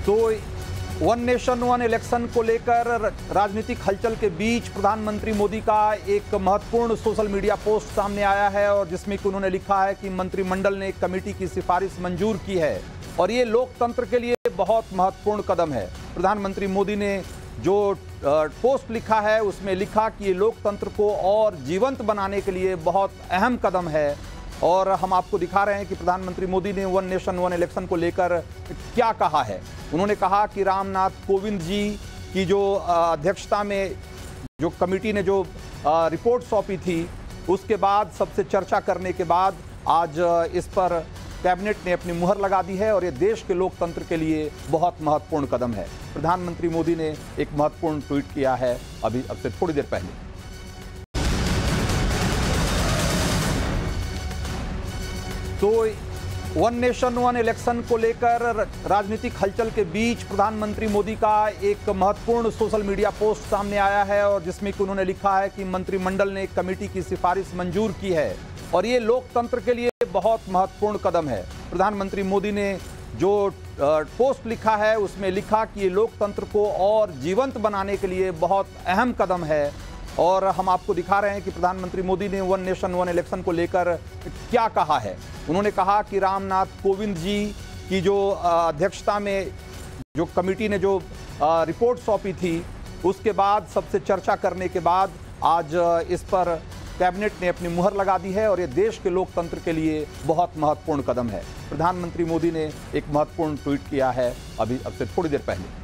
तो one nation one election को लेकर राजनीतिक हलचल के बीच प्रधानमंत्री मोदी का एक महत्वपूर्ण सोशल मीडिया पोस्ट सामने आया है और जिसमें कि उन्होंने लिखा है कि मंत्रिमंडल ने एक कमेटी की सिफारिश मंजूर की है और ये लोकतंत्र के लिए बहुत महत्वपूर्ण कदम है। प्रधानमंत्री मोदी ने जो पोस्ट लिखा है उसमें लिखा कि ये लोकतंत्र को और जीवंत बनाने के लिए बहुत अहम कदम है और हम आपको दिखा रहे हैं कि प्रधानमंत्री मोदी ने वन नेशन वन इलेक्शन को लेकर क्या कहा है। उन्होंने कहा कि रामनाथ कोविंद जी की जो अध्यक्षता में जो कमेटी ने जो रिपोर्ट सौंपी थी उसके बाद सबसे चर्चा करने के बाद आज इस पर कैबिनेट ने अपनी मुहर लगा दी है और ये देश के लोकतंत्र के लिए बहुत महत्वपूर्ण कदम है। प्रधानमंत्री मोदी ने एक महत्वपूर्ण ट्वीट किया है अब से थोड़ी देर पहले। तो वन नेशन वन इलेक्शन को लेकर राजनीतिक हलचल के बीच प्रधानमंत्री मोदी का एक महत्वपूर्ण सोशल मीडिया पोस्ट सामने आया है और जिसमें कि उन्होंने लिखा है कि मंत्रिमंडल ने एक कमेटी की सिफारिश मंजूर की है और ये लोकतंत्र के लिए बहुत महत्वपूर्ण कदम है। प्रधानमंत्री मोदी ने जो पोस्ट लिखा है उसमें लिखा कि ये लोकतंत्र को और जीवंत बनाने के लिए बहुत अहम कदम है और हम आपको दिखा रहे हैं कि प्रधानमंत्री मोदी ने वन नेशन वन इलेक्शन को लेकर क्या कहा है। उन्होंने कहा कि रामनाथ कोविंद जी की जो अध्यक्षता में जो कमेटी ने जो रिपोर्ट सौंपी थी उसके बाद सबसे चर्चा करने के बाद आज इस पर कैबिनेट ने अपनी मुहर लगा दी है और ये देश के लोकतंत्र के लिए बहुत महत्वपूर्ण कदम है। प्रधानमंत्री मोदी ने एक महत्वपूर्ण ट्वीट किया है अब से थोड़ी देर पहले।